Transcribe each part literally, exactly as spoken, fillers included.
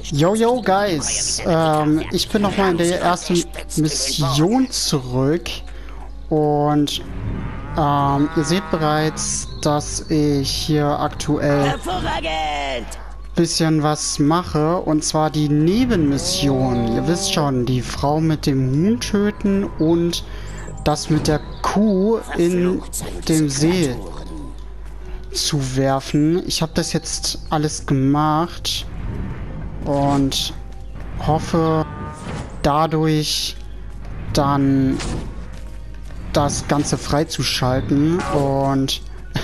Yo, yo, Guys. Ähm, ich bin nochmal in der ersten Mission zurück. Und ähm, ihr seht bereits, dass ich hier aktuell ein bisschen was mache. Und zwar die Nebenmission. Ihr wisst schon, die Frau mit dem Huhn töten und das mit der Kuh in dem See zu werfen. Ich habe das jetzt alles gemacht und hoffe dadurch dann das Ganze freizuschalten und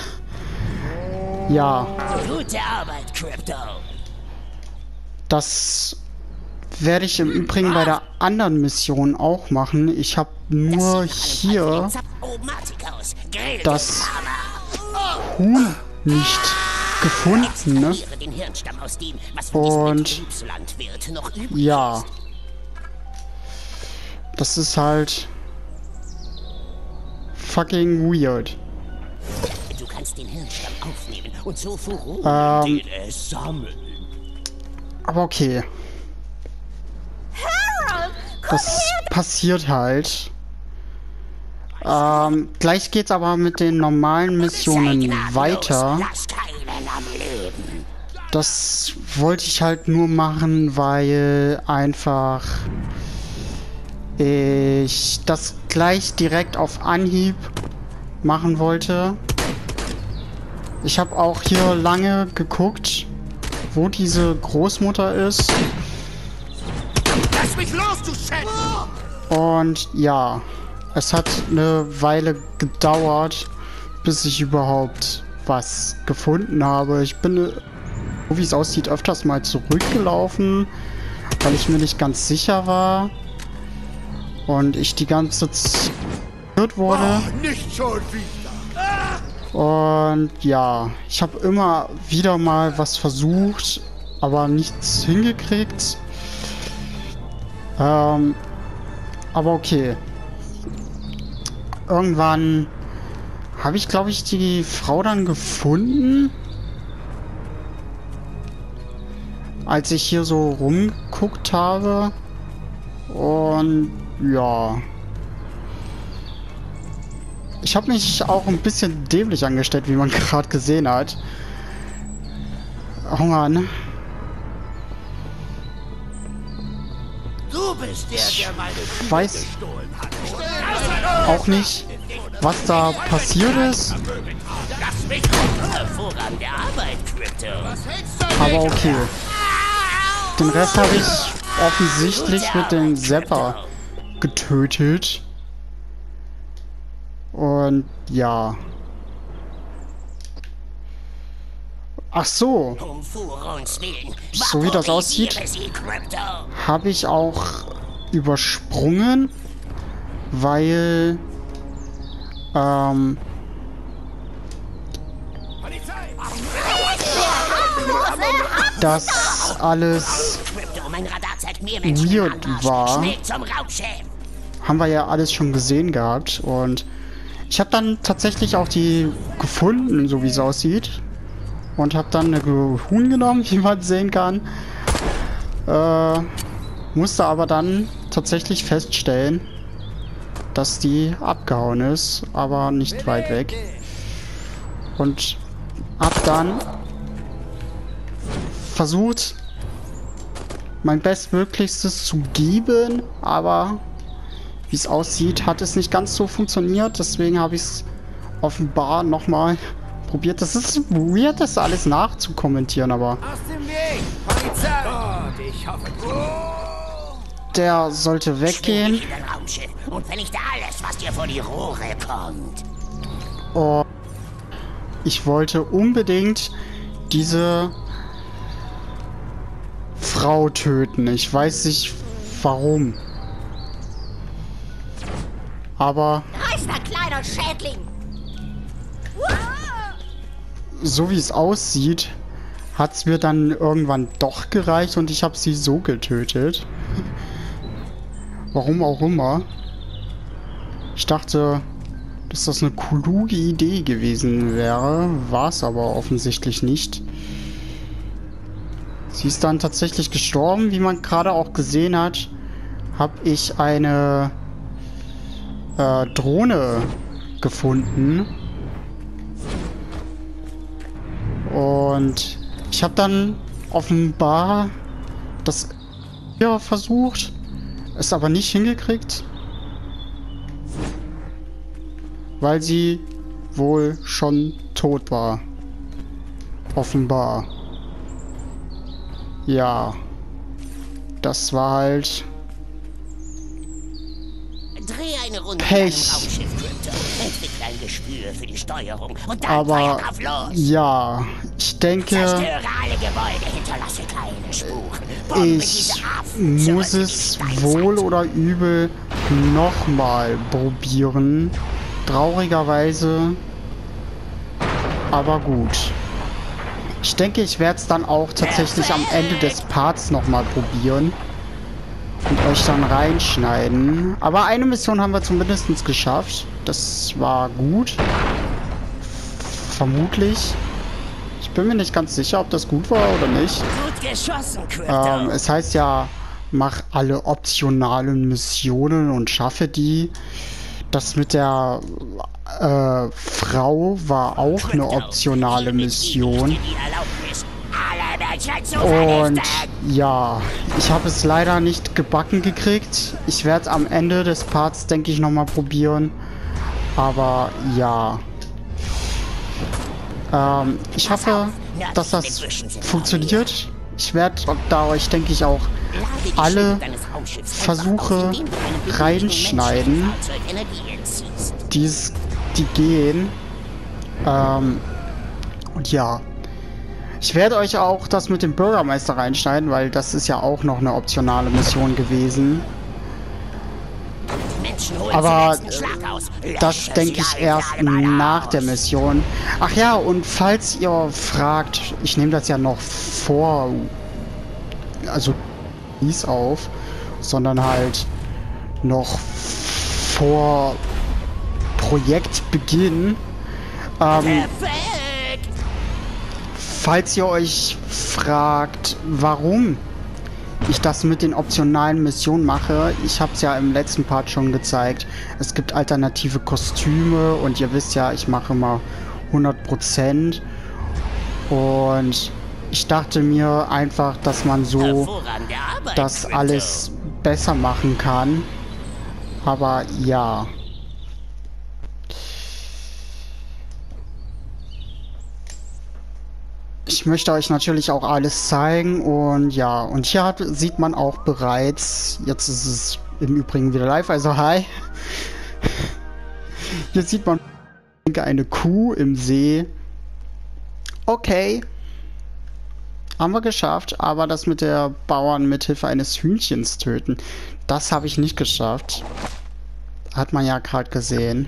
ja, gute Arbeit, Crypto. Das werde ich im Übrigen bei der anderen Mission auch machen. Ich habe nur hier das Huhn nicht gefunden, ne? Und ja, das ist halt fucking weird. Du kannst den Hirnstamm aufnehmen und so Ähm, D N S sammeln. aber okay. Das passiert halt. Ähm, gleich geht's aber mit den normalen Missionen weiter. Das wollte ich halt nur machen, weil einfach ich das gleich direkt auf Anhieb machen wollte. Ich habe auch hier lange geguckt, wo diese Großmutter ist. Lass mich los, du Schätz! Und ja, es hat eine Weile gedauert, bis ich überhaupt was gefunden habe. Ich bin, so wie es aussieht, öfters mal zurückgelaufen, weil ich mir nicht ganz sicher war. Und ich die ganze Zeit wurde. Oh, nicht schon wieder. Und ja, ich habe immer wieder mal was versucht, aber nichts hingekriegt. Ähm, aber okay. Irgendwann habe ich, glaube ich, die Frau dann gefunden. Als ich hier so rumgeguckt habe. Und ja. Ich habe mich auch ein bisschen dämlich angestellt, wie man gerade gesehen hat. Oh Mann. Du bist der, der meine Ich weiß auch nicht, was da passiert ist. Lass mich hervorragende Arbeit, Crypto. Aber okay. Den Rest habe ich offensichtlich mit dem Zapper getötet. Und ja. Ach so. Um Furons Willen. So wie das aussieht, Vaporisiere sie, Crypto. habe ich auch übersprungen, weil ähm, das alles Crypto, mein Radar zeigt mehr Menschen im weird Anmarsch. war. Schnell zum Raumschiff. Haben wir ja alles schon gesehen gehabt. Und ich habe dann tatsächlich auch die gefunden, so wie es aussieht. Und habe dann eine Huhn genommen, wie man sehen kann. Äh, musste aber dann tatsächlich feststellen, dass die abgehauen ist, aber nicht weit weg. Und hab dann versucht, mein Bestmöglichstes zu geben, aber wie es aussieht, hat es nicht ganz so funktioniert. Deswegen habe ich es offenbar nochmal probiert. Das ist weird, das alles nachzukommentieren, aber Aus dem Weg! Polizei! Gott, ich hoffe. der sollte weggehen. Schnell in dein Raumschiff und vernichte alles, was dir vor die Rohre kommt. Und ich wollte unbedingt diese Frau töten. Ich weiß nicht warum. Aber Reißer kleiner Schädling! so wie es aussieht, hat es mir dann irgendwann doch gereicht und ich habe sie so getötet. Warum auch immer. Ich dachte, dass das eine kluge Idee gewesen wäre. War es aber offensichtlich nicht. Sie ist dann tatsächlich gestorben. Wie man gerade auch gesehen hat, habe ich eine äh, Drohne gefunden. Und ich habe dann offenbar das hier versucht, es aber nicht hingekriegt, weil sie wohl schon tot war. Offenbar. Ja. Das war halt Dreh eine Runde Pech. mit einem Raumschiff, Crypto. Entwickle ein Gespür für die Steuerung und dann aber Feuer drauf los. ja, ich denke, Zerstöre alle Gebäude, hinterlasse keine Spuren. Bombe diese ich Affen zurück muss in die es Steinzeit. wohl oder übel nochmal probieren. Traurigerweise. Aber gut. Ich denke, ich werde es dann auch tatsächlich am Ende des Parts nochmal probieren. Und euch dann reinschneiden. Aber eine Mission haben wir zumindest geschafft. Das war gut. Vermutlich. Ich bin mir nicht ganz sicher, ob das gut war oder nicht. Gut geschossen, Crypto. Ähm, es heißt ja, mach alle optionalen Missionen und schaffe die. Das mit der äh, Frau war auch eine optionale Mission. Und ja, ich habe es leider nicht gebacken gekriegt. Ich werde es am Ende des Parts, denke ich, nochmal probieren. Aber ja. Ähm, ich hoffe, dass das funktioniert. Ich werde da euch, denke ich, auch alle Versuche reinschneiden, die's, die gehen. Ähm, und ja. Ich werde euch auch das mit dem Bürgermeister reinschneiden, weil das ist ja auch noch eine optionale Mission gewesen. Aber das denke ich erst nach der Mission. Ach ja, und falls ihr fragt, ich nehme das ja noch vor, also dies auf, sondern halt noch vor Projektbeginn. Ähm, falls ihr euch fragt, warum ich das mit den optionalen Missionen mache, ich habe es ja im letzten Part schon gezeigt. Es gibt alternative Kostüme und ihr wisst ja, ich mache immer hundert Prozent. Und ich dachte mir einfach, dass man so das alles besser machen kann. Aber ja. Ich möchte euch natürlich auch alles zeigen und ja, und hier hat, sieht man auch bereits, jetzt ist es im Übrigen wieder live, also hi. Hier sieht man eine Kuh im See. Okay. Haben wir geschafft, aber das mit der Bauern mithilfe eines Hühnchens töten, das habe ich nicht geschafft. Hat man ja gerade gesehen.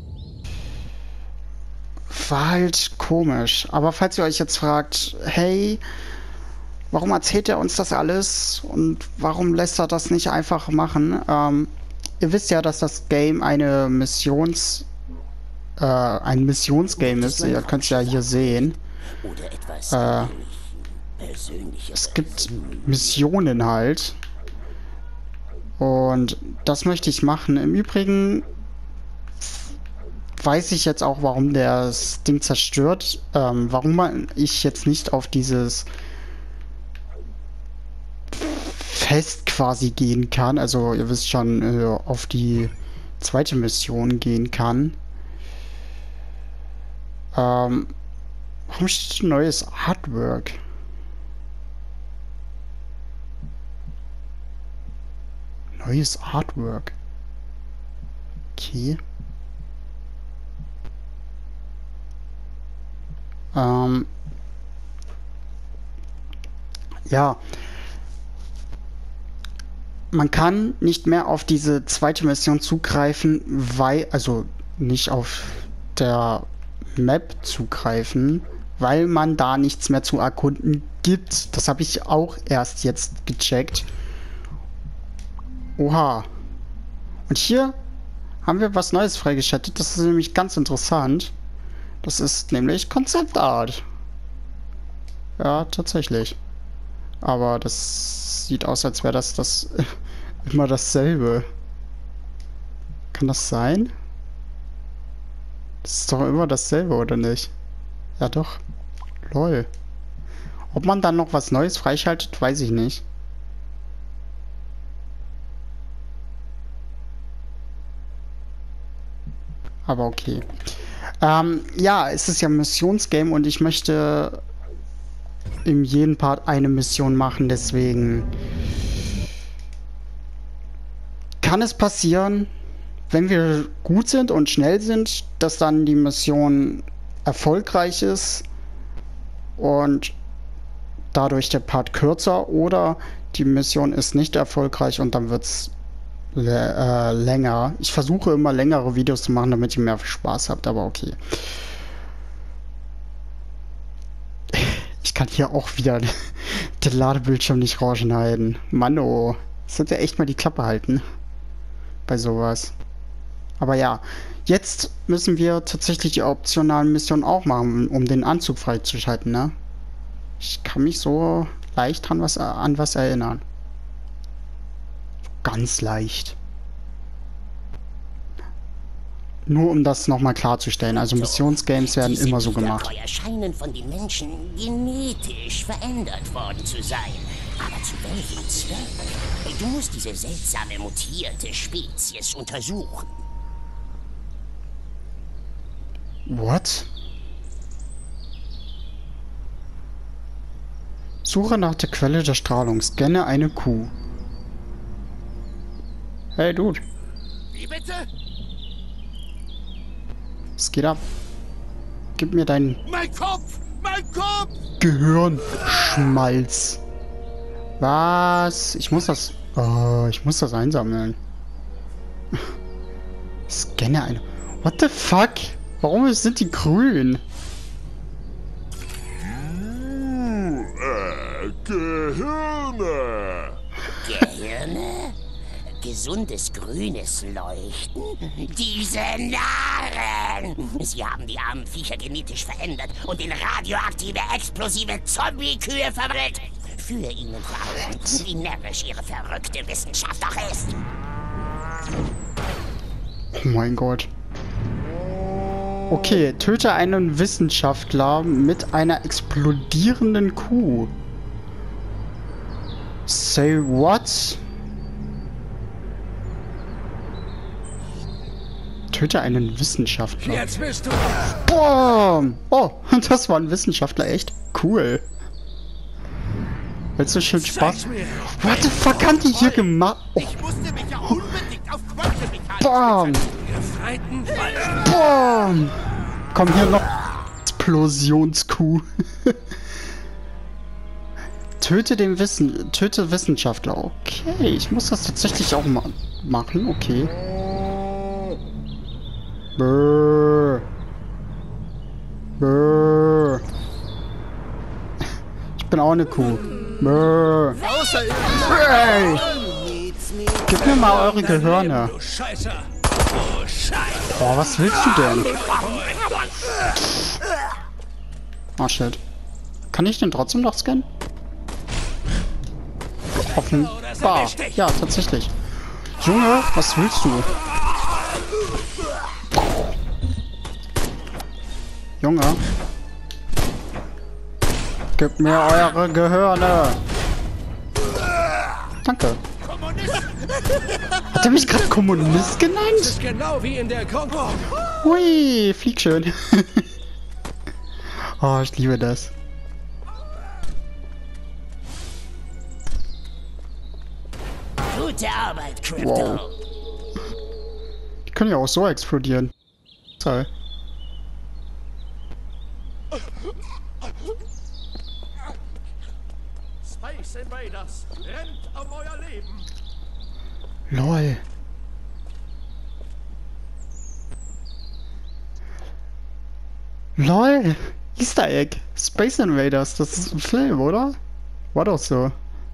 War halt komisch. Aber falls ihr euch jetzt fragt, hey, warum erzählt er uns das alles und warum lässt er das nicht einfach machen? Ähm, ihr wisst ja, dass das Game eine Missions äh, ein Missionsgame ist. Ihr könnt es ja hier sehen. Äh, es gibt Missionen halt. Und das möchte ich machen. Im Übrigen weiß ich jetzt auch, warum das Ding zerstört. Ähm, warum man ich jetzt nicht auf dieses Fest quasi gehen kann. Also ihr wisst schon, äh, auf die zweite Mission gehen kann. Ähm, warum steht neues Artwork? Neues Artwork. Okay. Ähm, ja, man kann nicht mehr auf diese zweite Mission zugreifen, weil, also nicht auf der Map zugreifen, weil man da nichts mehr zu erkunden gibt. Das habe ich auch erst jetzt gecheckt. Oha. Und hier haben wir was Neues freigeschaltet. Das ist nämlich ganz interessant. Das ist nämlich Konzeptart. Ja, tatsächlich. Aber das sieht aus, als wäre das, das immer dasselbe. Kann das sein? Das ist doch immer dasselbe, oder nicht? Ja doch. Lol. Ob man dann noch was Neues freischaltet, weiß ich nicht. Aber okay. Ähm, ja, es ist ja ein Missionsgame und ich möchte in jedem Part eine Mission machen, deswegen kann es passieren, wenn wir gut sind und schnell sind, dass dann die Mission erfolgreich ist und dadurch der Part kürzer, oder die Mission ist nicht erfolgreich und dann wird es äh, länger. Ich versuche immer längere Videos zu machen, damit ihr mehr Spaß habt, aber okay. Ich kann hier auch wieder den Ladebildschirm nicht rausschneiden. Mann, oh. Sollte echt mal die Klappe halten. Bei sowas. Aber ja, jetzt müssen wir tatsächlich die optionalen Missionen auch machen, um den Anzug freizuschalten, ne? Ich kann mich so leicht an was, an was erinnern. Ganz leicht. Nur um das nochmal klarzustellen. Also Missionsgames werden immer so gemacht. Die scheinen von den Menschen genetisch verändert worden zu sein. Aber zu welchem Zweck? Du musst diese seltsame mutierte Spezies untersuchen. What? Suche nach der Quelle der Strahlung. Scanne eine Kuh. Hey, Dude. Wie bitte? Es geht ab. Gib mir deinen Mein Kopf! Mein Kopf! Gehirnschmalz. Was? Ich muss das... Oh, ich muss das einsammeln. Scanne eine... What the fuck? Warum sind die grün? Äh, Gehirne! Gehirne? Gesundes grünes Leuchten? Diese Narren! Sie haben die armen Viecher genetisch verändert und in radioaktive, explosive Zombie-Kühe verwandelt. Führe ihnen vor Augen, wie närrisch ihre verrückte Wissenschaft auch ist. Oh mein Gott. Okay, töte einen Wissenschaftler mit einer explodierenden Kuh. Say what? Töte einen Wissenschaftler. Jetzt bist du... Boom! Oh, das war ein Wissenschaftler, echt cool. Willst du schön Spaß? What the fuck haben die hier gemacht? Oh. Ich musste mich ja unbedingt auf Quantenmechanik Bam! Gefreiten Boom! Komm hier noch. Explosionskuh. Töte den Wissen... Töte Wissenschaftler. Okay, ich muss das tatsächlich auch mal machen. Okay. Brrr. Brrr. Ich bin auch eine Kuh. Brrr. Hey. Gib mir mal eure Gehirne. Boah, was willst du denn? Oh shit. Kann ich den trotzdem noch scannen? Offenbar. Ja, tatsächlich. Junge, was willst du? Junge. Gib mir eure Gehirne. Danke. Hat er mich gerade Kommunist genannt? Genau wie in der Kongo. Hui, flieg schön. Oh, ich liebe das. Gute Arbeit, Crypto. Wow. Die können ja auch so explodieren. Toll. Space Invaders, rennt um euer Leben. Lol. Lol. Easter Egg. Space Invaders. Das ist ein Film, oder? War doch so.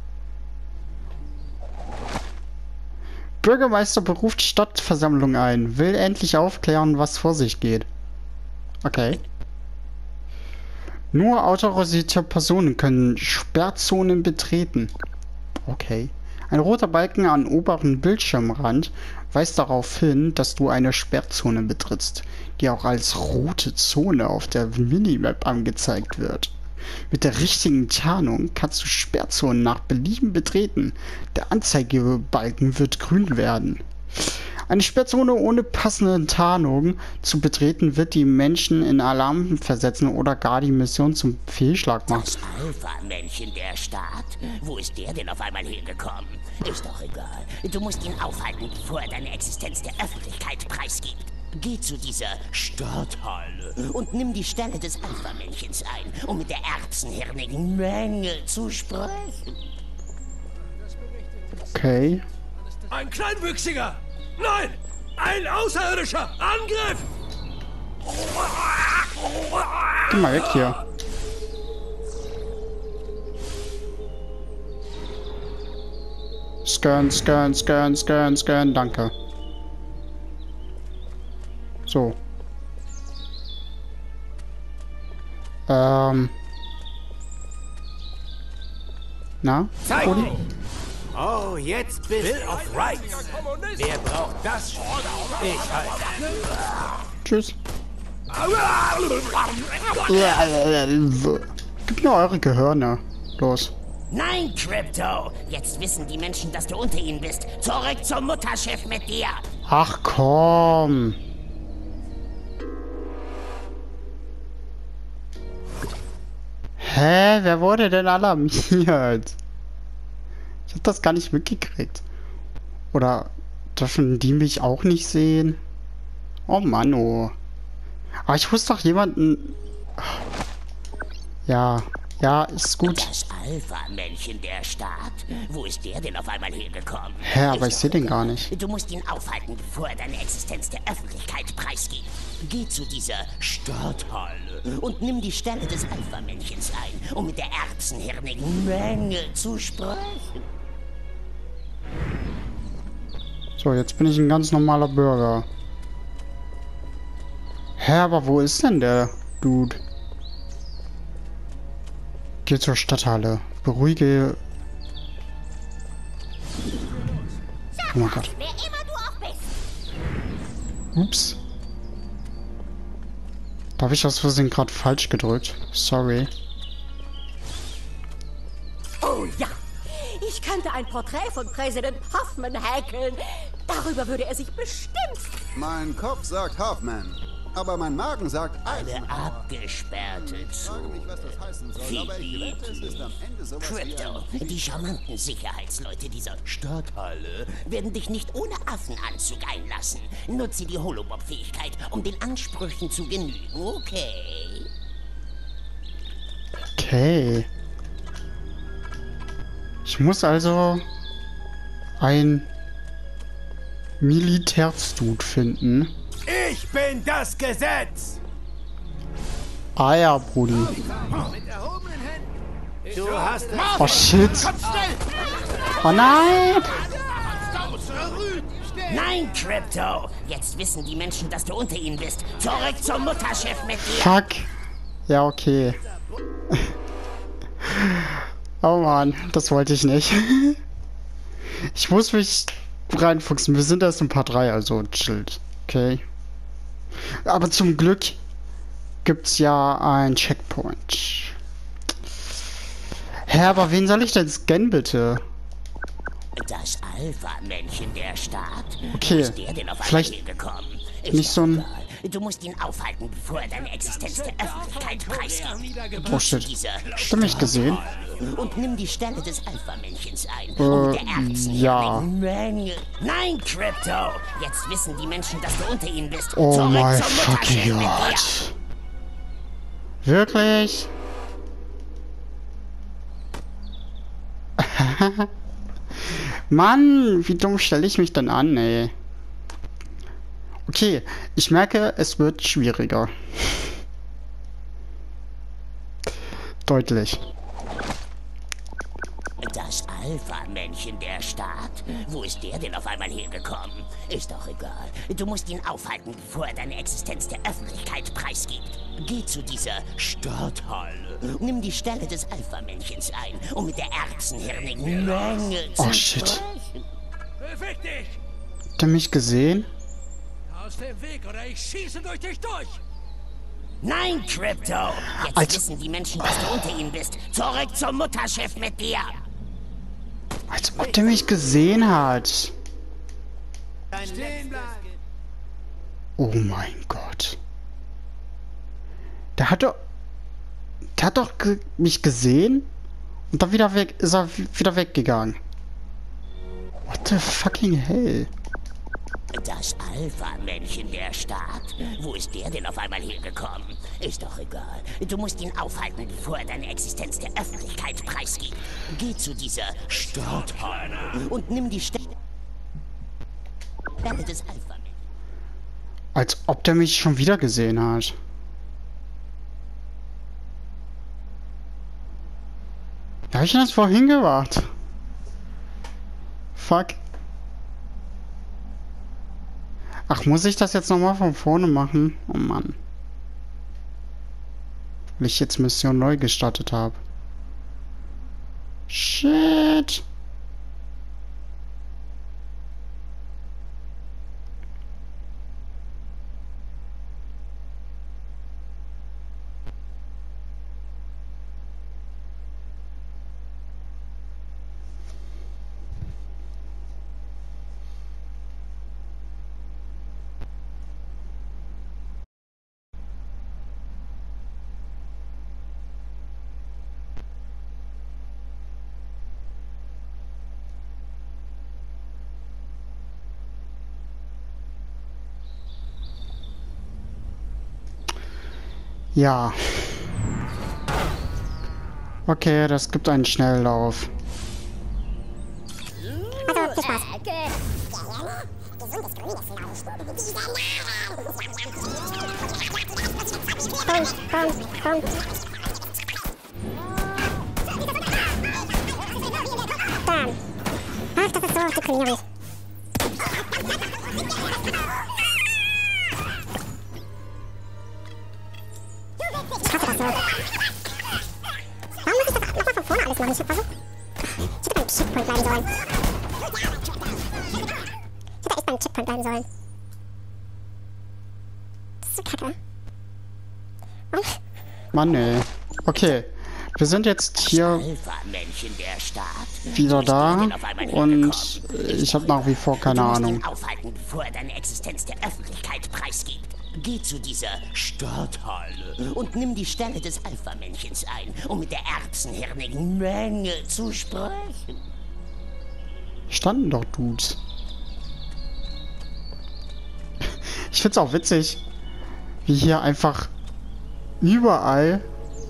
Bürgermeister beruft Stadtversammlung ein. Will endlich aufklären, was vor sich geht. Okay. Nur autorisierte Personen können Sperrzonen betreten. Okay. Ein roter Balken am oberen Bildschirmrand weist darauf hin, dass du eine Sperrzone betrittst, die auch als rote Zone auf der Minimap angezeigt wird. Mit der richtigen Tarnung kannst du Sperrzonen nach Belieben betreten. Der Anzeigebalken wird grün werden. Eine Sperrzone ohne passende Tarnung zu betreten, wird die Menschen in Alarm versetzen oder gar die Mission zum Fehlschlag machen. Das Alpha-Männchen der Stadt? Wo ist der denn auf einmal hergekommen? Ist doch egal. Du musst ihn aufhalten, bevor er deine Existenz der Öffentlichkeit preisgibt. Geh zu dieser Stadthalle und nimm die Stelle des Alpha-Männchens ein, um mit der erbsenhirnigen Menge zu sprechen. Okay. Ein Kleinwüchsiger! Nein! Ein Außerirdischer! Angriff! Geh mal weg hier. Scan, scan, scan, scan, scan, danke. So. Ähm. Na? Zeig Rudi? dich! Oh, jetzt bist Bill du. of Rights! Wer braucht das schon? Ich halt. Tschüss. Gib mir eure Gehirne. Los. Nein, Crypto! Jetzt wissen die Menschen, dass du unter ihnen bist. Zurück zum Mutterschiff mit dir! Ach komm. Hä? Wer wurde denn alarmiert? Ich hab das gar nicht mitgekriegt. Oder dürfen die mich auch nicht sehen? Oh Mann, oh. Aber ich muss doch jemanden... Ja, ja, ist gut. Das Alpha-Männchen der Stadt? Wo ist der denn auf einmal hergekommen? Hä, aber Ist ich sehe doch den gar egal. nicht. Du musst ihn aufhalten, bevor er deine Existenz der Öffentlichkeit preisgibt. Geh zu dieser Stadthalle und nimm die Stelle des Alpha-Männchens ein, um mit der erbsenhirnigen Menge zu sprechen. So, jetzt bin ich ein ganz normaler Bürger. Hä, aber wo ist denn der Dude? Geh zur Stadthalle. Beruhige... Oh mein Gott. Wer immer du auch bist. Ups. Da habe ich aus Versehen gerade falsch gedrückt. Sorry. Oh ja. Ich könnte ein Porträt von Präsident Hoffman häkeln. Darüber würde er sich bestimmt... Mein Kopf sagt Hoffman, aber mein Magen sagt Eine Eisenhower. abgesperrte Ich frage mich, Zone. was das heißen soll, aber ich wette, es ist am Ende sowas wie Crypto, ein... die charmanten Sicherheitsleute dieser Stadthalle werden dich nicht ohne Affenanzug einlassen. Nutze die Holomob-Fähigkeit, um den Ansprüchen zu genügen, okay? Okay. Ich muss also ein Militärstude finden. Ich bin das Gesetz! Ah ja, Brudi. Du hast es. Oh shit. Oh nein. Nein, Crypto! Jetzt wissen die Menschen, dass du unter ihnen bist. Zurück zum Mutterschiff mit dir! Fuck. Ja, okay. Oh Mann, das wollte ich nicht. Ich muss mich reinfuchsen. Wir sind erst in Part drei, also chillt. Okay. Aber zum Glück gibt's ja ein Checkpoint. Hä, aber wen soll ich denn scannen, bitte? Das Alpha-Männchen der Stadt? Okay, Wo ist der denn auf einmal vielleicht hergekommen? Ist nicht doch so ein- egal. Du musst ihn aufhalten, bevor er deine Existenz der Öffentlichkeit preisgibt. Oh shit. Dieser Hast du mich gesehen? Und nimm die Stelle des Alpha-Männchens ein. Äh, und mit der Erbsenhirnigen ja. Menge. Nein, Crypto! Jetzt wissen die Menschen, dass du unter ihnen bist. Oh Zurück mein zum fucking Mutterschiff mit dir. Gott. Wirklich? Mann, wie dumm stelle ich mich denn an, ey. Okay, ich merke, es wird schwieriger. Deutlich. Das Das Alpha-Männchen der Stadt? Wo ist der denn auf einmal hergekommen? Ist doch egal. Du musst ihn aufhalten, bevor er deine Existenz der Öffentlichkeit preisgibt. Geh zu dieser Stadthalle. Nimm die Stelle des Alpha-Männchens ein, um mit der erbsenhirnigen Menge zu Oh, shit. sprechen. Beweg dich! Habt ihr mich gesehen? Aus dem Weg oder ich schieße durch dich durch! Nein, Crypto! Jetzt Alter. wissen die Menschen, dass du unter ihnen bist. Zurück zum Mutterschiff mit dir! Als ob der mich gesehen hat. Stehen bleiben. Oh mein Gott. Der hat doch... Der hat doch ge mich gesehen und dann wieder weg, ist er wieder weggegangen. What the fucking hell? Das Alpha-Männchen der Stadt? Wo ist der denn auf einmal hergekommen? Ist doch egal. Du musst ihn aufhalten, bevor er deine Existenz der Öffentlichkeit preisgibt. Geh zu dieser Stadthalle und nimm die Stelle des Alpha-Männchens. Als ob der mich schon wieder gesehen hat. Da hab ich das vorhin gemacht. Fuck. Ach, muss ich das jetzt nochmal von vorne machen? Oh Mann. Weil ich jetzt Mission neu gestartet habe. Shit. Ja. Okay, das gibt einen Schnelllauf. Also, viel Spaß. Komm, komm, komm. Dann. Ach, das ist so deprimierend. Ich hasse das so. Warum muss ich das nochmal von vorne alles machen? Ich hab also... Ich hätte beim Checkpoint bleiben sollen. Ich hätte echt beim Checkpoint bleiben sollen. Das ist so kacke. Warum? Mann, ey. Okay. Wir sind jetzt hier Alpha-Männchen der Stadt? wieder da Wo ist der denn auf einmal und hergekommen? ich habe nach wie vor keine Du musst Ahnung. ihn aufhalten, bevor er deine Existenz der Öffentlichkeit preisgibt. Geh zu dieser Stadthalle und nimm die Stelle des Alpha-Männchens ein, um mit der erbsenhirnigen Menge zu sprechen. Standen doch Dudes. Ich find's auch witzig, wie hier einfach überall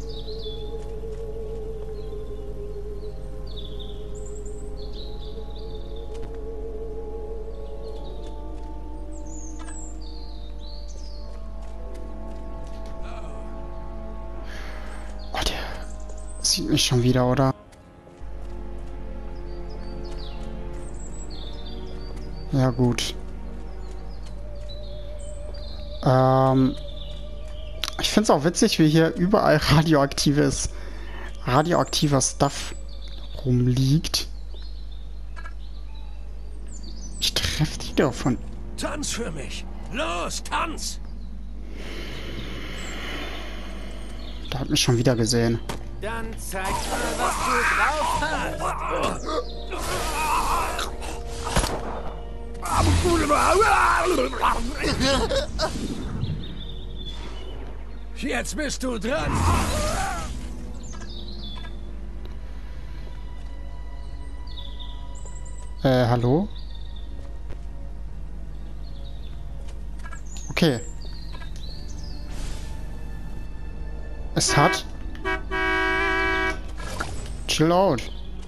oh, der sieht mich schon wieder, oder? Ja, gut. Ähm, ich finde es auch witzig, wie hier überall radioaktives, radioaktiver Stuff rumliegt. Ich treffe die doch von... Tanz für mich! Los, tanz! Da hat mich schon wieder gesehen. Dann zeig mal, was du drauf hast. Jetzt bist du dran! Äh, hallo? Okay. Es hat... Chill out.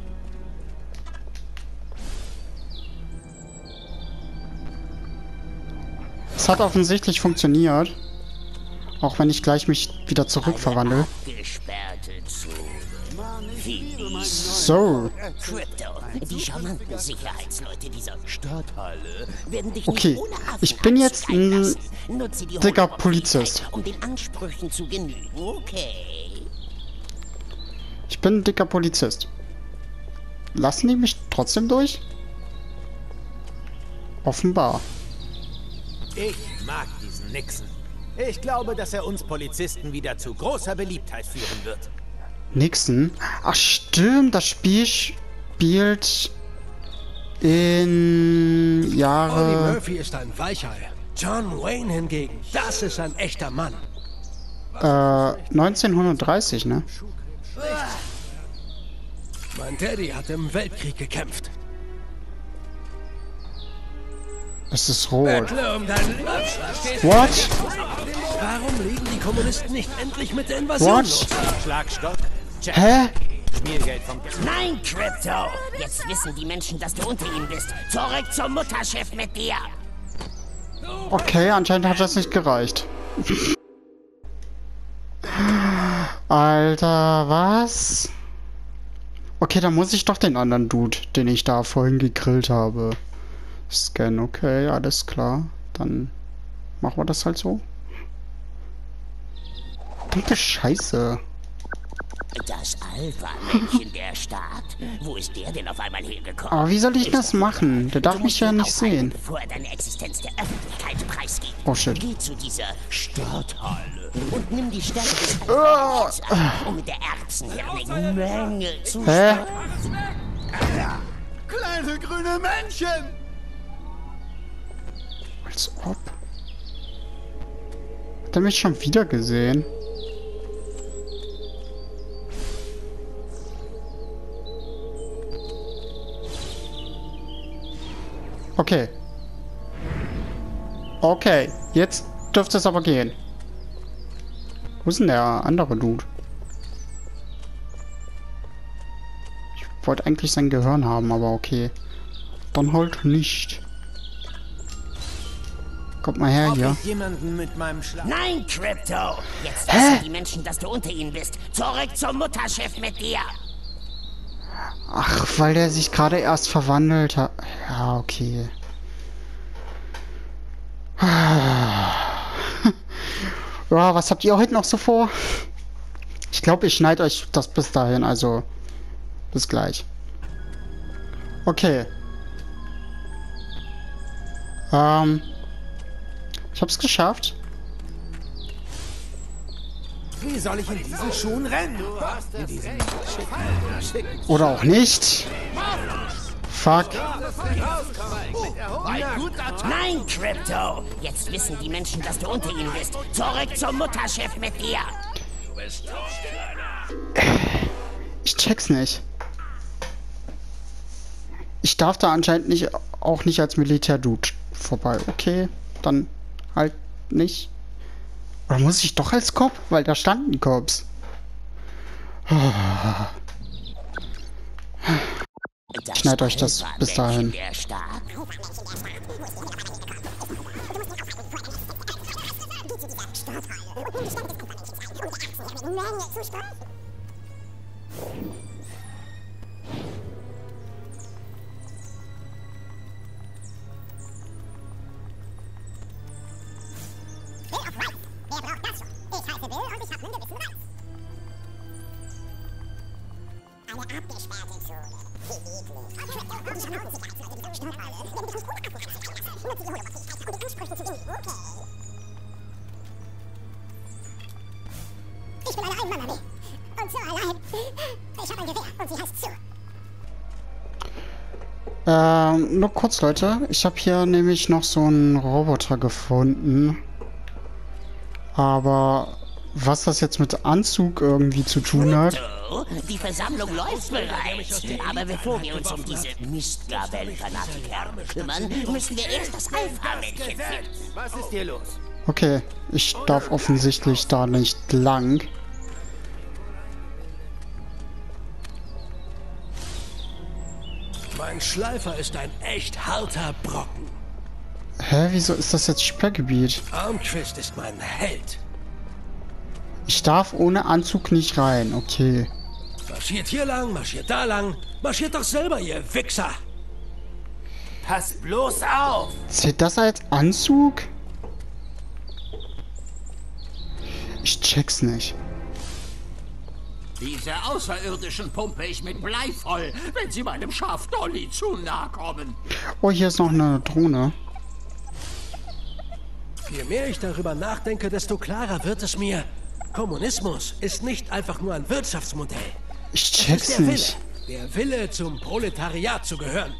Es hat offensichtlich funktioniert. Auch wenn ich gleich mich wieder zurückverwandle. Gesperrte Zone. So. Crypto, die charmanten Sicherheitsleute dieser Stadthalle werden dich Okay, nicht ohne Affenangst ich bin jetzt ein einlassen. Nutze die dicker hohe Polizist. Mobilität, um den Ansprüchen zu genügen. Okay. Ich bin ein dicker Polizist. Lassen die mich trotzdem durch? Offenbar. Ich mag diesen Nixon. Ich glaube, dass er uns Polizisten wieder zu großer Beliebtheit führen wird. Nixon? Ach stimmt, das Spiel spielt in Eddie Jahre... Murphy ist ein Weichei. John Wayne hingegen, das ist ein echter Mann. Äh, neunzehnhundertdreißig, ne? Mein Daddy hat im Weltkrieg gekämpft. Es ist rot. Bettle um dein Leben. What? Warum legen die Kommunisten nicht endlich mit der Invasion What? los? Schlagstock. Check. Hä? Schmiergeld vom... Nein, Crypto! Jetzt wissen die Menschen, dass du unter ihnen bist. Zurück zum Mutterschiff mit dir! Okay, anscheinend hat das nicht gereicht. Alter, was? Okay, dann muss ich doch den anderen Dude, den ich da vorhin gegrillt habe. Scan, okay, alles klar. Dann machen wir das halt so. Verdammte Scheiße. Das Alpha-Männchen der Stadt? Wo ist der denn auf einmal hergekommen? Aber wie soll ich Ist das er- machen? Der darf Du mich musst ja ihn nicht aufhalten, sehen. Bevor er deine Existenz der Öffentlichkeit preisgibt. Oh shit. Geh zu dieser Stadthalle und nimm die Stelle des Alpha-Männchens an, um mit der erbsenhirnigen Menge zu Hä? Kleine grüne Männchen! Als ob. Hat er mich schon wieder gesehen? Okay. Okay, jetzt dürfte es aber gehen. Wo ist denn der andere Dude? Ich wollte eigentlich sein Gehirn haben, aber okay. Dann halt nicht. Kommt mal her Ob hier. ich jemanden mit meinem Schlag... Nein, Crypto! Jetzt Hä? wissen die Menschen, dass du unter ihnen bist. Zurück zum Mutterschiff mit dir! Ach, weil der sich gerade erst verwandelt hat. Ja, okay. Ja, was habt ihr heute noch so vor? Ich glaube, ich schneide euch das bis dahin, also bis gleich. Okay. Ähm, ich hab's geschafft. Wie soll ich in diesen Schuhen rennen? In diesen schicken, schicken... Oder auch nicht. Fuck. Nein, Crypto! Jetzt wissen die Menschen, dass du unter ihnen bist. Zurück zum Mutterschiff mit dir! Ich check's nicht. Ich darf da anscheinend nicht, auch nicht als Militärdude vorbei. Okay, dann halt nicht. Oder muss ich doch als Cop? Weil da standen Cops. Das Schneid euch das bis dahin. Der Staat. Ich bin eine Einwanderin. Und so allein. Ich habe ein Gewehr und sie heißt Sue. Ähm, nur kurz, Leute. Ich habe hier nämlich noch so einen Roboter gefunden. Aber was das jetzt mit Anzug irgendwie zu tun hat... So, die Versammlung läuft bereits. Aber bevor wir uns um diese Mistgabellenfanatiker kümmern, müssen wir erst das Alpha-Männchen finden. Was ist hier los? Okay, ich darf offensichtlich da nicht lang. Mein Schleifer ist ein echt harter Brocken. Hä, wieso ist das jetzt Sperrgebiet? Armquist ist mein Held. Ich darf ohne Anzug nicht rein, okay. Was Marschiert hier lang, marschiert da lang. Marschiert doch selber, ihr Wichser. Pass bloß auf! Zählt das als Anzug? Ich check's nicht. Diese Außerirdischen pumpe ich mit Blei voll, wenn sie meinem Schaf Dolly zu nahe kommen. Oh, hier ist noch eine Drohne. Je mehr ich darüber nachdenke, desto klarer wird es mir. Kommunismus ist nicht einfach nur ein Wirtschaftsmodell. Ich Es ist check's der Wille. nicht. Der Wille, zum Proletariat zu gehören.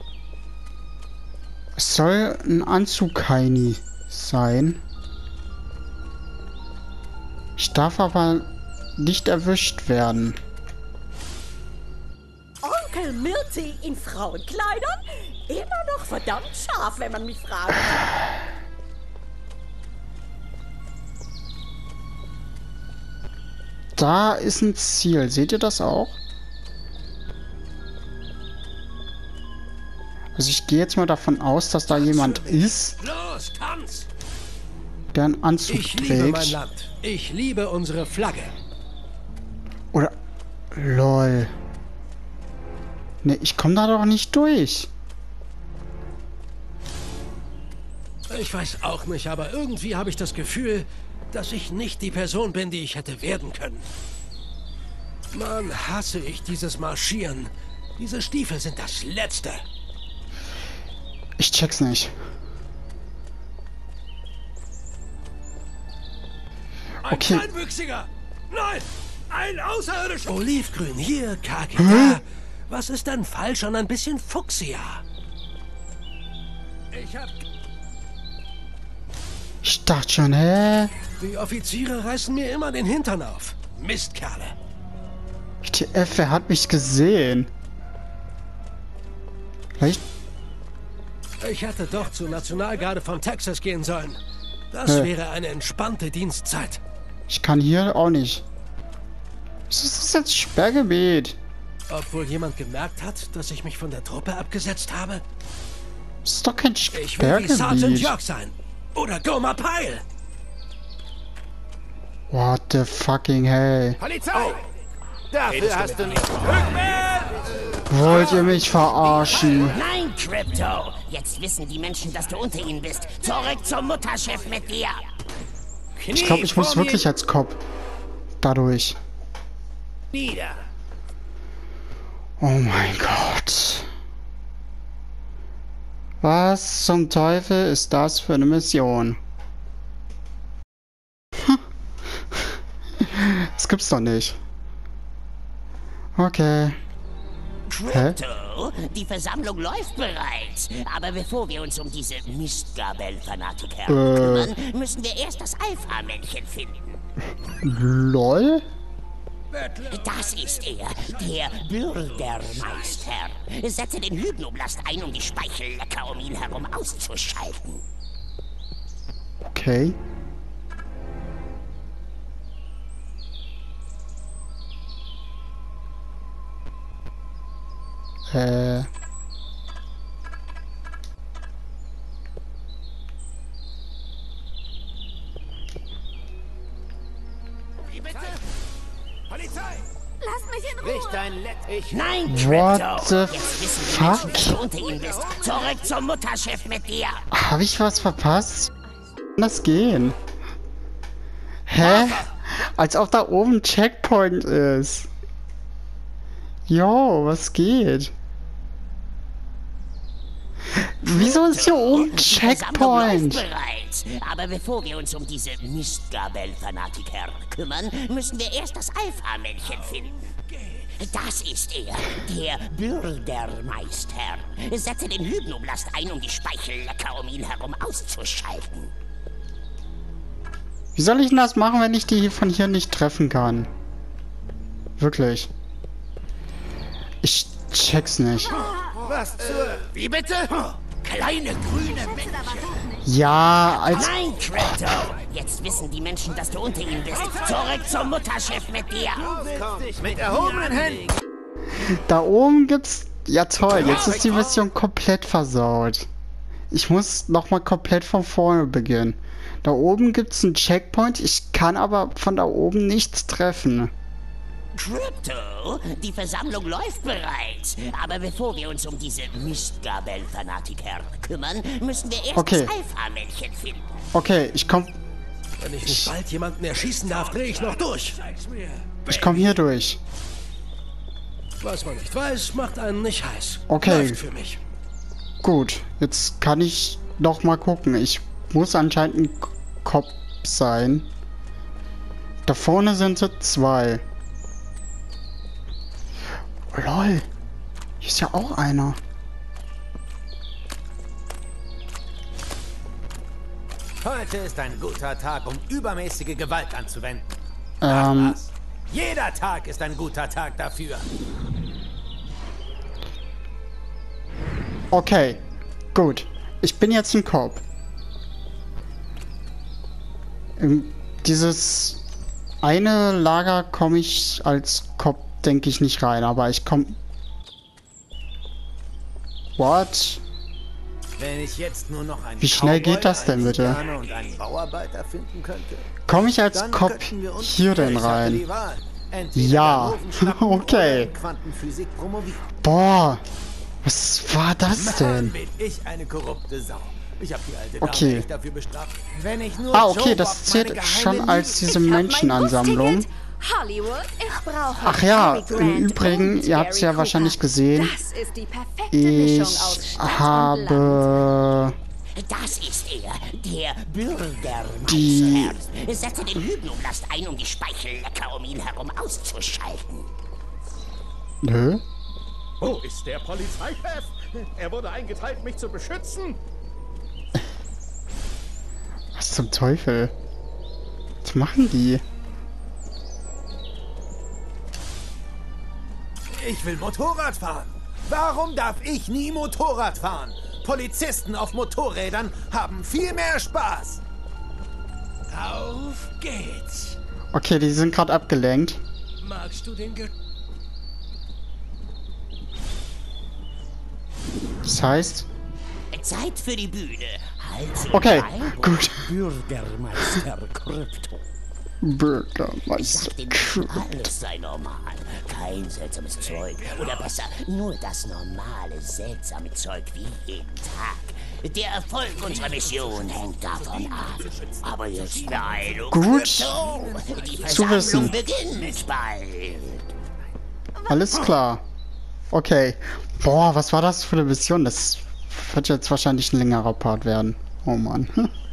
Es soll ein Anzug-Heini sein. Ich darf aber nicht erwischt werden. Onkel Milty in Frauenkleidern? Immer noch verdammt scharf, wenn man mich fragt. Da ist ein Ziel. Seht ihr das auch? Also ich gehe jetzt mal davon aus, dass da jemand ist, Los, tanz! der einen Anzug Ich liebe mein trägt. Land. Ich liebe unsere Flagge. Oder... Lol. Ne, ich komme da doch nicht durch. Ich weiß auch nicht, aber irgendwie habe ich das Gefühl, dass ich nicht die Person bin, die ich hätte werden können. Mann, hasse ich dieses Marschieren. Diese Stiefel sind das Letzte. Ich check's nicht. Ein Okay. Kleinwüchsiger! Nein! Ein Außerirdischer! Olivgrün hier, Kaki da. Was ist denn falsch an ein bisschen Fuchsia? Ich hab... Ich dachte schon, hä? Die Offiziere reißen mir immer den Hintern auf. Mistkerle. T F, wer hat mich gesehen? Vielleicht... Ich hätte doch zur Nationalgarde von Texas gehen sollen. Das Hä? wäre eine entspannte Dienstzeit. Ich kann hier auch nicht. Was ist das jetzt? Sperrgebiet? Obwohl jemand gemerkt hat, dass ich mich von der Truppe abgesetzt habe. Das ist doch kein Ich will wie Sergeant Sperrgebiet. York sein. Oder Goma Pyle. What the fucking hell? Polizei! Dafür hast du nicht... Wollt ihr mich verarschen? Nein, Crypto! Jetzt wissen die Menschen, dass du unter ihnen bist. Zurück zum Mutterschiff mit dir! Ich glaube, ich muss wirklich als Cop dadurch. Nieder! Oh mein Gott. Was zum Teufel ist das für eine Mission? Das gibt's doch nicht. Okay. Crypto, die Versammlung läuft bereits. Aber bevor wir uns um diese Mistgabel-Fanatiker Äh. kümmern, müssen wir erst das Alpha-Männchen finden. LOL? Das ist er, der Bürgermeister. Setze den Hypnoblast ein, um die Speichellecker um ihn herum auszuschalten. Okay. Äh. Wie bitte? Polizei! Lass mich in Ruhe. Richt dein Let... Ich... Nein, What Crypto! the Jetzt wissen die Menschen, dass fuck? du unter ihnen bist. Zurück zum Mutterschiff mit dir. Habe ich was verpasst? Wie kann das gehen? Hä? Als ob da oben ein Checkpoint ist. Jo, was geht? Wieso ist hier oben ein Die Versammlung läuft Checkpoint? bereits. Aber bevor wir uns um diese Mistgabel-Fanatiker kümmern, müssen wir erst das Alpha-Männchen finden. Das ist er, der Bürgermeister. Setze den Hypnoblast ein, um die Speichellecker um ihn herum auszuschalten. Wie soll ich denn das machen, wenn ich die von hier nicht treffen kann? Wirklich. Ich check's nicht. Was zur... Wie bitte? Kleine grüne Männchen. Ja, als Nein, Crypto! Jetzt wissen die Menschen, dass du unter ihnen bist. Zurück zum Mutterschiff mit dir. Mit erhobenen Händen! da oben gibt's... Ja toll, jetzt ist die Mission komplett versaut. Ich muss nochmal komplett von vorne beginnen. Da oben gibt's einen Checkpoint, ich kann aber von da oben nichts treffen. Crypto, die Versammlung läuft bereits. Aber bevor wir uns um diese Mistgabelfanatiker kümmern, müssen wir erst Okay. das Alpha-Männchen finden. Okay, ich komm... Wenn ich nicht bald jemanden erschießen darf, drehe ich noch durch. Ich komm hier durch. Was man nicht weiß, macht einen nicht heiß. Okay. Läuft für mich. Gut, jetzt kann ich noch mal gucken. Ich muss anscheinend ein K- Kopf sein. Da vorne sind sie zwei. Lol. Hier ist ja auch einer. Heute ist ein guter Tag, um übermäßige Gewalt anzuwenden. Ähm, Was? Jeder Tag ist ein guter Tag dafür. okay. Gut. Ich bin jetzt ein Cop. In dieses eine Lager komme ich als Cop, denke ich, nicht rein. Aber ich komme... What? Wenn ich jetzt nur noch einen Wie schnell Cowboy, geht das denn, einen bitte? Indianer und einen Bauarbeiter finden könnte, Komme ich als dann Cop könnten wir uns hier denn ich hatte rein? die Wahl. Entweder Ja, Ganoven schnappen okay. oder in Quantenphysik promovieren. Boah, was war das Mann, denn? bin ich eine korrupte Sau. Ich habe die alte Dame Okay. echt dafür bestraft. Wenn ich nur Ah, okay, Joe das Bob meine zählt geheime schon als Liebe- diese Ich hab mein Menschenansammlung. Busticket. Hollywood, ich brauche Ach ja, Cary im Grant Übrigen, und ihr habt's ja Gary wahrscheinlich Cooper. gesehen, Das ist die perfekte Mischung aus Ich Stadt und Land. habe Das ist er, der Bürgermeister. Die- Setze den Hypnoblast ein, um die Speichellecker um ihn herum auszuschalten. Nö? Wo ist der Polizeichef? Er wurde eingeteilt, mich zu beschützen. Was zum Teufel? Was machen die? Ich will Motorrad fahren. Warum darf ich nie Motorrad fahren? Polizisten auf Motorrädern haben viel mehr Spaß. Auf geht's. Okay, die sind gerade abgelenkt. Magst du den Ge Das heißt... Zeit für die Bühne. Halt Okay, bei, gut. Bürgermeister Krypto. Bürgermeister. Sag den Menschen, alles sei normal. Kein seltsames Zeug. Oder besser, nur das normale, seltsame Zeug wie jeden Tag. Der Erfolg unserer Mission hängt davon ab. Aber jetzt Beeilung. Gut Krypto. Die zu wissen. Versammlung beginnt bald. Alles klar. Okay. Boah, was war das für eine Mission? Das wird jetzt wahrscheinlich ein längerer Part werden. Oh Mann.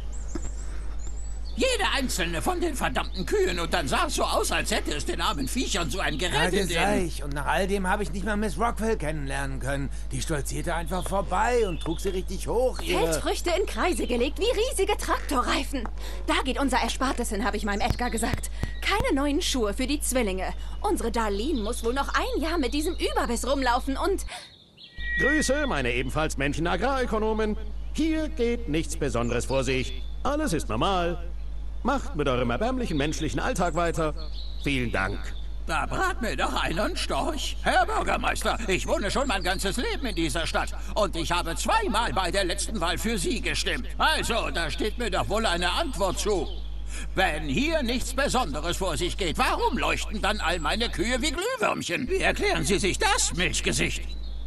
Jede einzelne von den verdammten Kühen und dann sah es so aus, als hätte es den armen Viechern so ein Ja, Gerät in das den... sag ich. Und nach all dem habe ich nicht mal Miss Rockwell kennenlernen können. Die stolzierte einfach vorbei und trug sie richtig hoch. Ihr Feldfrüchte in Kreise gelegt, wie riesige Traktorreifen. Da geht unser Erspartes hin, habe ich meinem Edgar gesagt. Keine neuen Schuhe für die Zwillinge. Unsere Darlene muss wohl noch ein Jahr mit diesem Überbiss rumlaufen und... Grüße, meine ebenfalls Menschen-Agrarökonomen. Hier geht nichts Besonderes vor sich. Alles ist normal. Macht mit eurem erbärmlichen menschlichen Alltag weiter. Vielen Dank. Da brat mir doch einen Storch. Herr Bürgermeister, ich wohne schon mein ganzes Leben in dieser Stadt. Und ich habe zweimal bei der letzten Wahl für Sie gestimmt. Also, da steht mir doch wohl eine Antwort zu. Wenn hier nichts Besonderes vor sich geht, warum leuchten dann all meine Kühe wie Glühwürmchen? Wie erklären Sie sich das, Milchgesicht?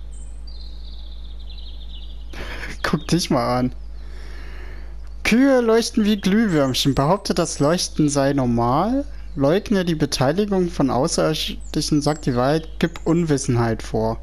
Guck dich mal an. Kühe leuchten wie Glühwürmchen. Behauptet, das Leuchten sei normal? Leugne die Beteiligung von Außerirdischen, sagt die Wahrheit, gib Unwissenheit vor.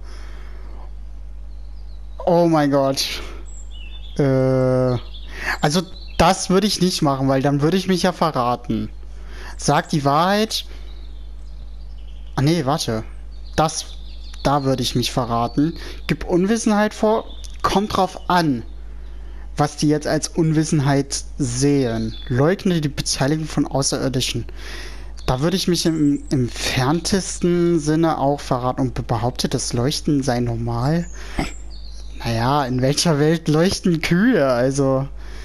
Oh mein Gott. Äh, also das würde ich nicht machen, weil dann würde ich mich ja verraten. Sag die Wahrheit. Ah nee, warte. Das, da würde ich mich verraten. Gib Unwissenheit vor. Kommt drauf an, was die jetzt als Unwissenheit sehen. Leugne die Beteiligung von Außerirdischen. Da würde ich mich im entferntesten Sinne auch verraten und behauptet, das Leuchten sei normal. Naja, in welcher Welt leuchten Kühe? Also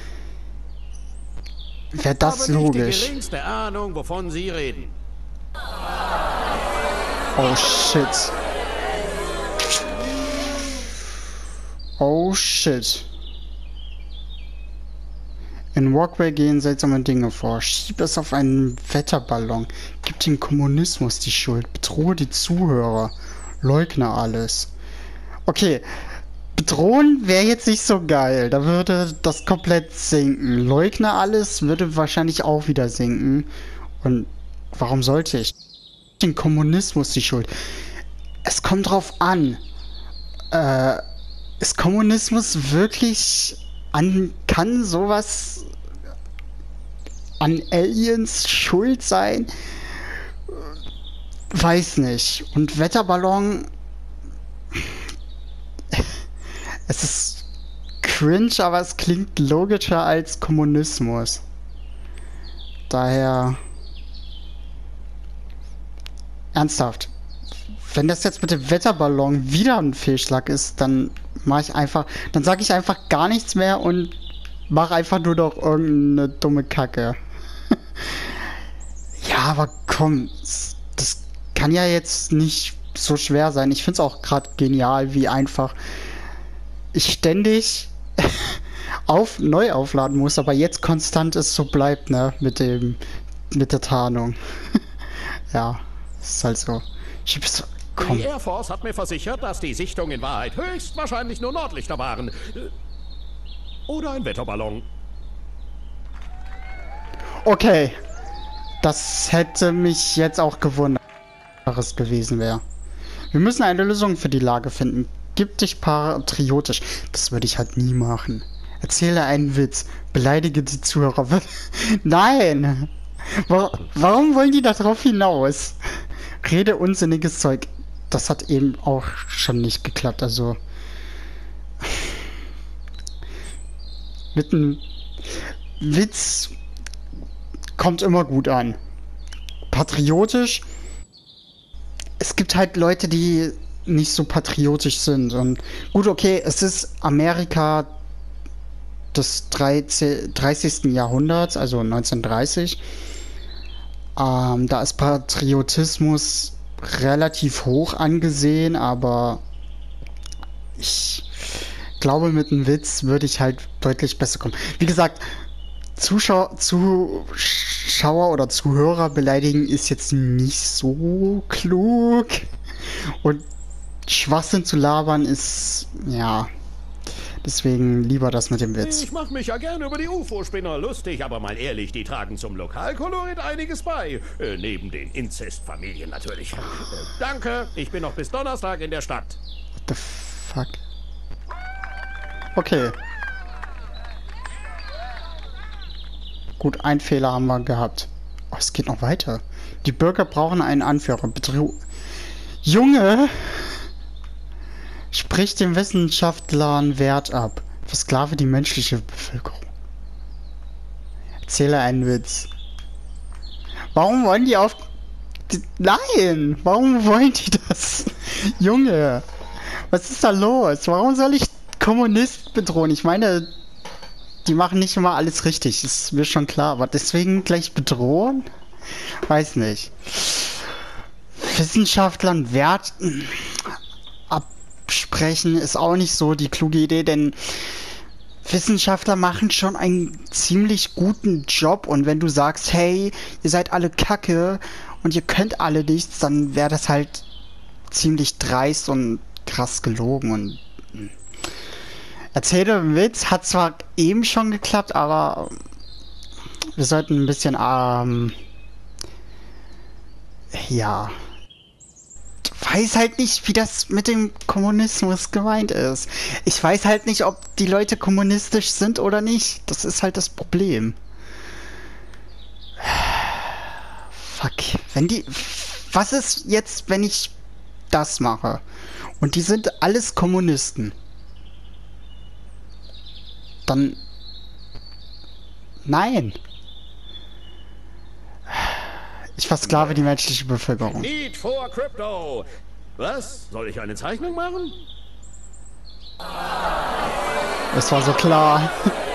wäre das Habe nicht die logisch. geringste Ahnung, wovon Sie reden. Oh shit. Oh shit. In Walkway gehen seltsame Dinge vor. Schieb es auf einen Wetterballon. Gib dem Kommunismus die Schuld. Bedrohe die Zuhörer. Leugne alles. Okay. Bedrohen wäre jetzt nicht so geil. Da würde das komplett sinken. Leugne alles würde wahrscheinlich auch wieder sinken. Und warum sollte ich? Den Kommunismus die Schuld. Es kommt drauf an. Äh, ist Kommunismus wirklich an, kann sowas an Aliens schuld sein? Weiß nicht. Und Wetterballon, es ist cringe, aber es klingt logischer als Kommunismus. Daher ernsthaft. Wenn das jetzt mit dem Wetterballon wieder ein Fehlschlag ist, dann mache ich einfach, dann sage ich einfach gar nichts mehr und mache einfach nur noch irgendeine dumme Kacke. Ja, aber komm, das kann ja jetzt nicht so schwer sein. Ich finde es auch gerade genial, wie einfach ich ständig auf neu aufladen muss, aber jetzt konstant es so bleibt, ne, mit dem, mit der Tarnung. Ja, ist halt so. Ich hab's Komm. Die Air Force hat mir versichert, dass die Sichtungen in Wahrheit höchstwahrscheinlich nur Nordlichter waren. Oder ein Wetterballon. Okay. Das hätte mich jetzt auch gewundert, was es gewesen wäre. Wir müssen eine Lösung für die Lage finden. Gib dich patriotisch. Das würde ich halt nie machen. Erzähle einen Witz. Beleidige die Zuhörer. Nein! Warum wollen die da drauf hinaus? Rede unsinniges Zeug. Das hat eben auch schon nicht geklappt, also mit einem Witz kommt immer gut an. Patriotisch, es gibt halt Leute, die nicht so patriotisch sind und gut, okay, es ist Amerika des dreißigsten Jahrhunderts, also neunzehnhundertdreißig. Ähm, da ist Patriotismus relativ hoch angesehen, aber ich glaube, mit einem Witz würde ich halt deutlich besser kommen. Wie gesagt, Zuschauer, Zuschauer oder Zuhörer beleidigen ist jetzt nicht so klug und Schwachsinn zu labern ist, ja, deswegen lieber das mit dem Witz. Ich mache mich ja gerne über die U F O-Spinner lustig, aber mal ehrlich, die tragen zum Lokalkolorit einiges bei. Äh, neben den Inzestfamilien natürlich. Äh, danke, ich bin noch bis Donnerstag in der Stadt. What the fuck? Okay. Gut, einen Fehler haben wir gehabt. Oh, es geht noch weiter. Die Bürger brauchen einen Anführer. Bedro- Junge! Sprich den Wissenschaftlern Wert ab. Versklave die menschliche Bevölkerung. Erzähle einen Witz. Warum wollen die auf... Die... Nein! Warum wollen die das? Junge! Was ist da los? Warum soll ich Kommunisten bedrohen? Ich meine, die machen nicht immer alles richtig. Ist mir schon klar. Aber deswegen gleich bedrohen? Weiß nicht. Wissenschaftlern Wert... absprechen ist auch nicht so die kluge Idee, denn Wissenschaftler machen schon einen ziemlich guten Job und wenn du sagst, hey, ihr seid alle Kacke und ihr könnt alle nichts, dann wäre das halt ziemlich dreist und krass gelogen und erzähle einen Witz, hat zwar eben schon geklappt, aber wir sollten ein bisschen ähm, ja weiß halt nicht, wie das mit dem Kommunismus gemeint ist. Ich weiß halt nicht, ob die Leute kommunistisch sind oder nicht. Das ist halt das Problem. Fuck. Wenn die... Was ist jetzt, wenn ich das mache? Und die sind alles Kommunisten. Dann... Nein. Ich versklave die menschliche Bevölkerung. Need for Crypto. Was? Soll ich eine Zeichnung machen? Es war so klar.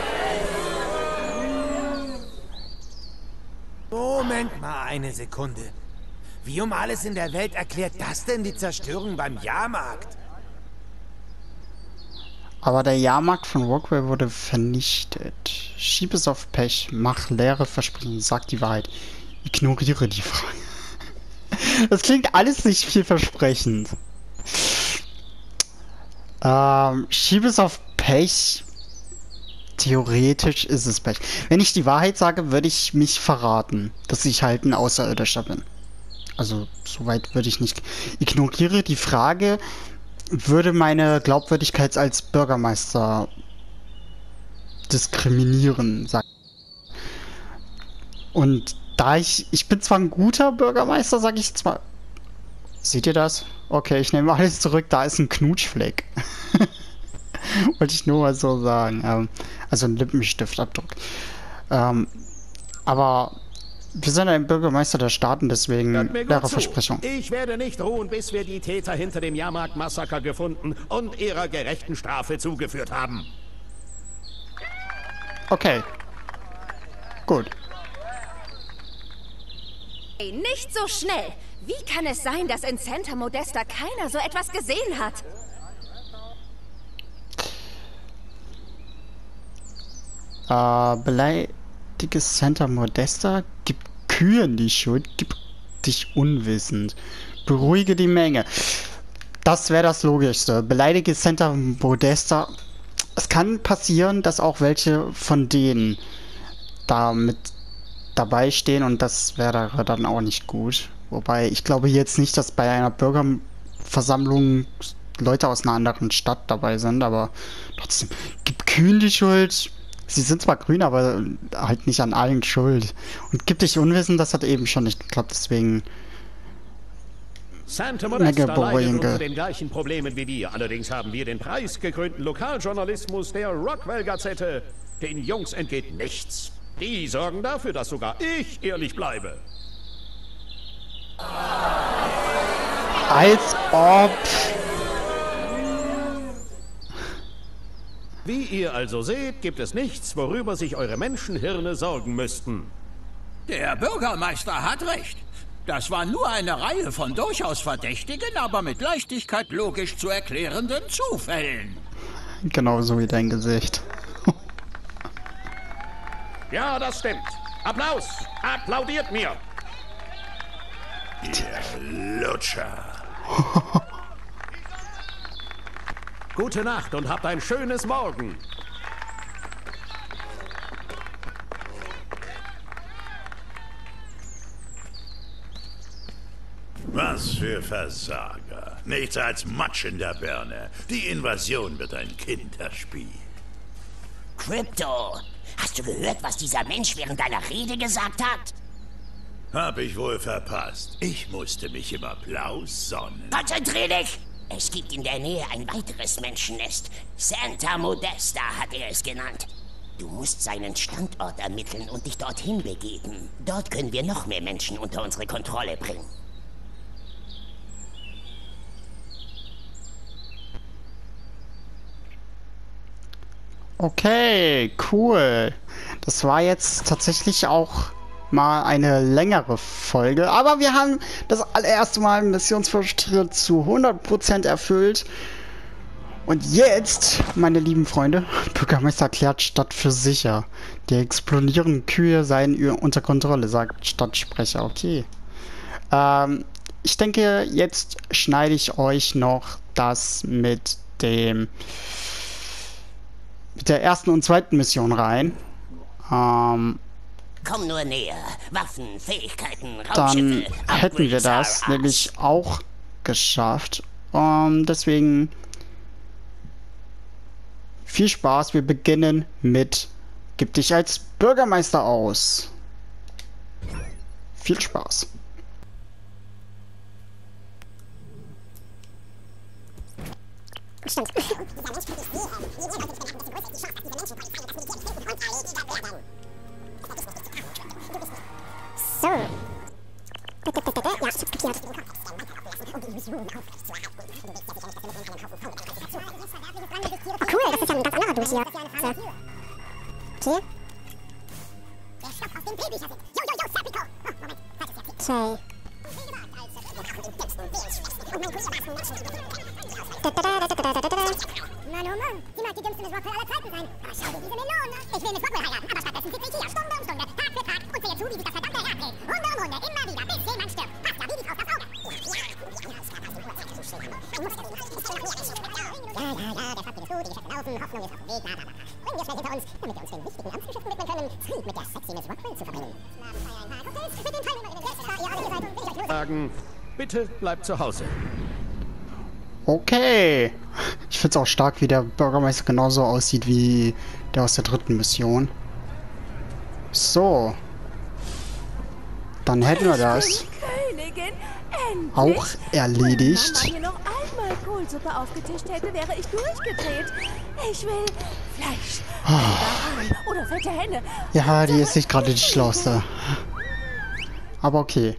Moment mal eine Sekunde. Wie um alles in der Welt erklärt das denn die Zerstörung beim Jahrmarkt? Aber der Jahrmarkt von Rockwell wurde vernichtet. Schieb es auf Pech, mach leere Versprechen, sag die Wahrheit. Ignoriere die Frage. Das klingt alles nicht vielversprechend. Ähm, schieb es auf Pech. Theoretisch ist es Pech. Wenn ich die Wahrheit sage, würde ich mich verraten, dass ich halt ein Außerirdischer bin. Also, soweit würde ich nicht. Ignoriere die Frage, würde meine Glaubwürdigkeit als Bürgermeister diskriminieren, sagt. Und da ich, ich bin zwar ein guter Bürgermeister, sage ich zwar. Seht ihr das? Okay, ich nehme alles zurück, da ist ein Knutschfleck. Wollte ich nur mal so sagen. Ähm, also ein Lippenstiftabdruck. Ähm, aber wir sind ein Bürgermeister der Staaten, deswegen leere Versprechung. Ich werde nicht ruhen, bis wir die Täter hinter dem Jahrmarkt-Massaker gefunden und ihrer gerechten Strafe zugeführt haben. Okay. Gut. Nicht so schnell. Wie kann es sein, dass in Santa Modesta keiner so etwas gesehen hat? Äh, beleidige Santa Modesta, gib Kühen die Schuld, gib dich unwissend. Beruhige die Menge. Das wäre das Logischste. Beleidige Santa Modesta. Es kann passieren, dass auch welche von denen da mit dabei stehen und das wäre dann auch nicht gut. Wobei, ich glaube jetzt nicht, dass bei einer Bürgerversammlung Leute aus einer anderen Stadt dabei sind, aber trotzdem, gib Kühen die Schuld. Sie sind zwar grün, aber halt nicht an allen schuld. Und gib dich unwissend, das hat eben schon nicht geklappt, deswegen... Santa Modesta leidet unter den gleichen Problemen wie wir. Allerdings haben wir den preisgekrönten Lokaljournalismus der Rockwell-Gazette. Den Jungs entgeht nichts. Die sorgen dafür, dass sogar ich ehrlich bleibe. Als ob... Wie ihr also seht, gibt es nichts, worüber sich eure Menschenhirne sorgen müssten. Der Bürgermeister hat recht. Das war nur eine Reihe von durchaus verdächtigen, aber mit Leichtigkeit logisch zu erklärenden Zufällen. Genauso wie dein Gesicht. Ja, das stimmt. Applaus! Applaudiert mir! Ihr Lutscher. Gute Nacht und habt ein schönes Morgen. Was für Versager. Nichts als Matsch in der Birne. Die Invasion wird ein Kinderspiel. Krypto, hast du gehört, was dieser Mensch während deiner Rede gesagt hat? Hab ich wohl verpasst. Ich musste mich im Applaus sonnen. Konzentrier dich! Es gibt in der Nähe ein weiteres Menschennest. Santa Modesta hat er es genannt. Du musst seinen Standort ermitteln und dich dorthin begeben. Dort können wir noch mehr Menschen unter unsere Kontrolle bringen. Okay, cool. Das war jetzt tatsächlich auch mal eine längere Folge, aber wir haben das allererste Mal Missionsfortschritt zu hundert Prozent erfüllt. Und jetzt, meine lieben Freunde, Bürgermeister erklärt Stadt für sicher. Die explodierenden Kühe seien unter Kontrolle, sagt Stadtsprecher. Okay. Ähm, ich denke, jetzt schneide ich euch noch das mit dem mit der ersten und zweiten Mission rein. Ähm, Komm nur näher. Waffen, Fähigkeiten, Dann Raumschiffe, hätten wir das nämlich auch geschafft. Um, deswegen viel Spaß. Wir beginnen mit Gib dich als Bürgermeister aus. Viel Spaß. Stimmt. So. Ja, ich hab's kapiert. Oh cool, das ist ja ein ganz anderer Dude hier. So. Okay. Okay. Da, da, da, da, da, da, da, da. Mann, oh Mann, niemals die dümmste Miss Rockwell aller Zeiten sein. Aber schau dir diese Melone. Ich will Miss Rockwell heiraten, aber stattdessen sitze ich hier Stunde um Stunde, Tag für Tag und sehe zu, wie sich das verdammte Rad dreht. Runde um Runde, immer wieder, bis jemand stirbt. Passt ja wie die Faust aufs Auge. Ja, ja, ja, ja, ja, ja, der Faktor ist gut, die Geschäfte laufen, Hoffnung ist auf dem Weg, bla bla bla. Bringen wir schnell hinter uns, damit wir uns den wichtigen Amtsgeschäften widmen können, Zeit mit der sexy Miss Rockwell zu verbringen. Sagen, bitte bleibt zu Hause. Okay. Ich find's auch stark, wie der Bürgermeister genauso aussieht wie der aus der dritten Mission. So. Dann hätten wir das auch erledigt. Wenn Mama hier noch einmal Kohlsuppe aufgetischt hätte, wäre ich durchgedreht. Ich will Fleisch oh. oder fette Hände. Ja, die ist nicht gerade die schlauste. Aber okay.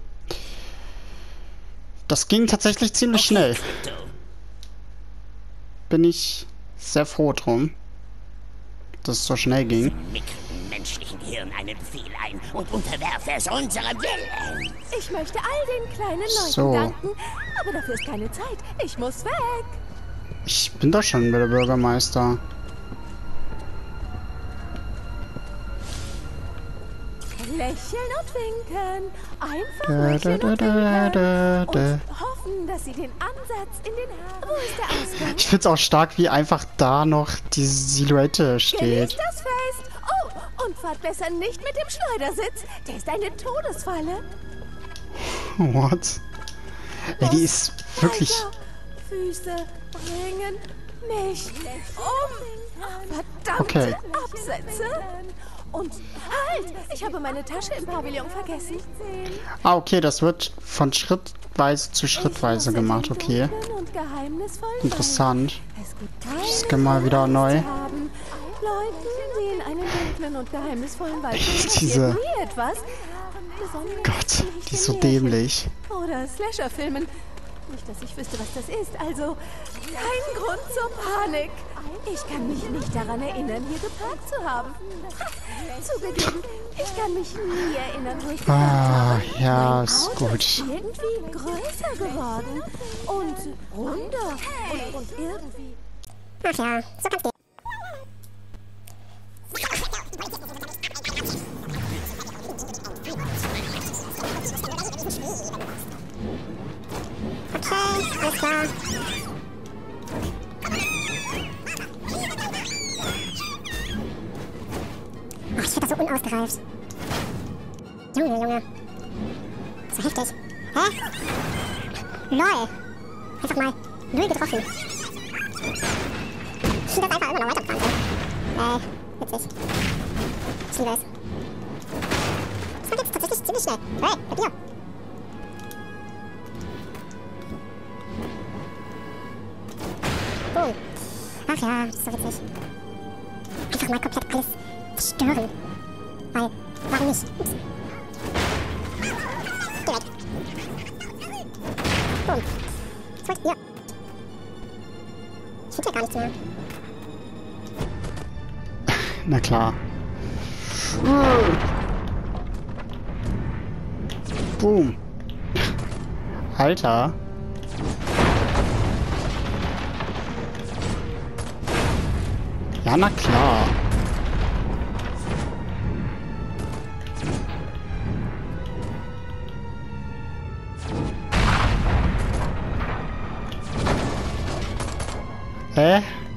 Das ging tatsächlich ziemlich schnell. Bin ich sehr froh drum, dass es so schnell ging. Mickrigen menschlichen Hirn einen Befehl ein und unterwerfe es unserem Willen. Ich möchte all den kleinen Leuten so. danken, aber dafür ist keine Zeit. Ich muss weg. Ich bin doch schon der Bürgermeister. Lächeln und winken. Einfach da, lächeln da, und da, da, winken. da. Und hoffen, dass sie den Ansatz in den Haaren... Wo ist der Ausgang? Ich find's auch stark, wie einfach da noch die Silhouette steht. Genießt das Fest. Oh, und fahrt besser nicht mit dem Schleudersitz. Der ist eine Todesfalle. What? Ey, die ist wirklich... Alter, Füße bringen mich um. Verdammte Okay. Absätze. Und halt! Ich habe meine Tasche im Pavillon vergessen. Ah, okay, das wird von Schrittweise zu Schrittweise gemacht, okay. Interessant. Ich scanne mal wieder neu. Leuten, die in einen dunklen und geheimnisvollen Wald Diese... nie etwas. Gott, die ist so dämlich. Oder Slasher-Filmen. Nicht, dass ich wüsste, was das ist. Also, kein Grund zur Panik. Ich kann mich nicht daran erinnern, hier geparkt zu haben. Zugegeben, ich kann mich nie erinnern, wo ich geparkt Ah, habe. ja, Mein ist Auto gut. ist irgendwie größer geworden. Und runder. Und, und irgendwie... Ach ja, so kann's gehen. Okay, alles klar. Oh, ich find das so unausgereift. Junge, Junge. So heftig. Hä? Lol. Einfach mal null getroffen. Ich will das einfach immer noch weiterfahren. Äh, witzig. Ich liebe es. Das geht jetzt tatsächlich ziemlich schnell. Hey, Papier. Boom. Ach ja, das ist so witzig. Einfach mal komplett alles zerstören. Weil, warum nicht? Ups. Geh weg. Boom. Was wollt ihr? Ich finde ja gar nichts mehr. Na klar. Boom. Alter. Ja, na klar. Hä?